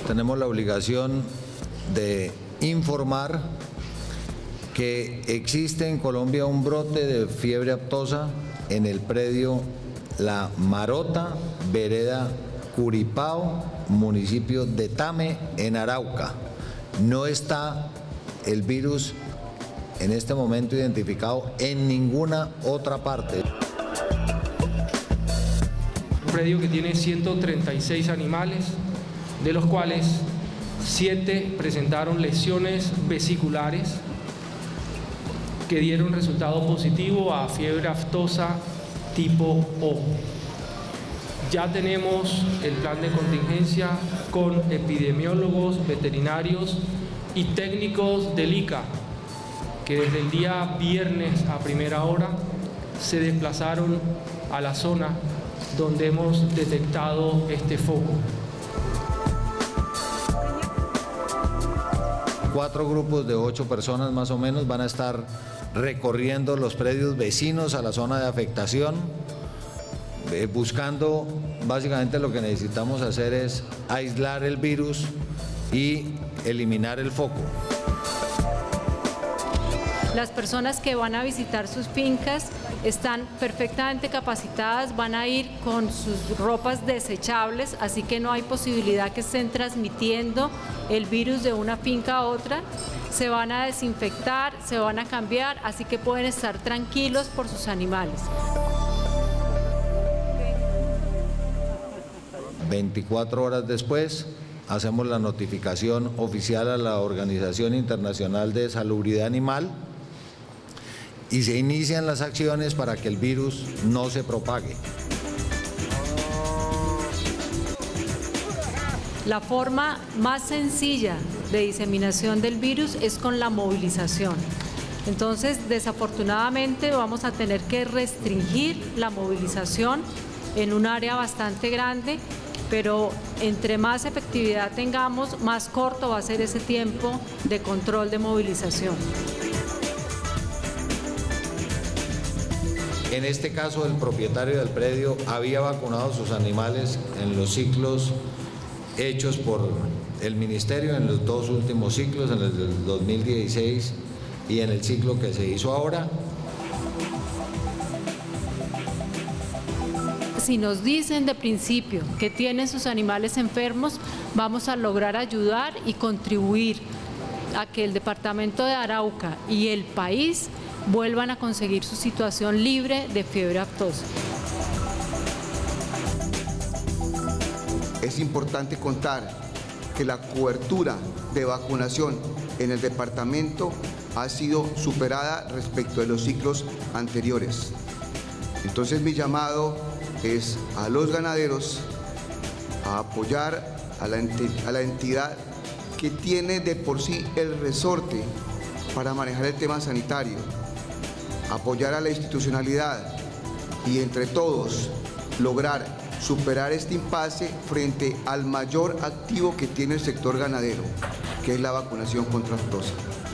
tenemos la obligación de informar que existe en Colombia un brote de fiebre aftosa en el predio La Marota, vereda Curipao, municipio de Tame, en Arauca. No está el virus en este momento identificado en ninguna otra parte. Un predio que tiene 136 animales, de los cuales 7 presentaron lesiones vesiculares que dieron resultado positivo a fiebre aftosa tipo O. Ya tenemos el plan de contingencia con epidemiólogos, veterinarios y técnicos del ICA, que desde el día viernes a primera hora se desplazaron a la zona donde hemos detectado este foco. 4 grupos de 8 personas más o menos van a estar recorriendo los predios vecinos a la zona de afectación, buscando, básicamente lo que necesitamos hacer es aislar el virus y eliminar el foco. Las personas que van a visitar sus fincas están perfectamente capacitadas, van a ir con sus ropas desechables, así que no hay posibilidad que estén transmitiendo el virus de una finca a otra. Se van a desinfectar, se van a cambiar, así que pueden estar tranquilos por sus animales. 24 horas después, hacemos la notificación oficial a la Organización Internacional de Salubridad Animal y se inician las acciones para que el virus no se propague. La forma más sencilla de diseminación del virus es con la movilización. Entonces, desafortunadamente, vamos a tener que restringir la movilización en un área bastante grande, pero entre más efectividad tengamos, más corto va a ser ese tiempo de control de movilización. En este caso, el propietario del predio había vacunado sus animales en los ciclos hechos por el Ministerio, en los 2 últimos ciclos, en el del 2016 y en el ciclo que se hizo ahora. Si nos dicen de principio que tienen sus animales enfermos, vamos a lograr ayudar y contribuir a que el departamento de Arauca y el país vuelvan a conseguir su situación libre de fiebre aftosa. Es importante contar que la cobertura de vacunación en el departamento ha sido superada respecto de los ciclos anteriores. Entonces mi llamado es a los ganaderos a apoyar a la entidad que tiene de por sí el resorte para manejar el tema sanitario, apoyar a la institucionalidad y entre todos lograr superar este impasse frente al mayor activo que tiene el sector ganadero, que es la vacunación contra aftosa.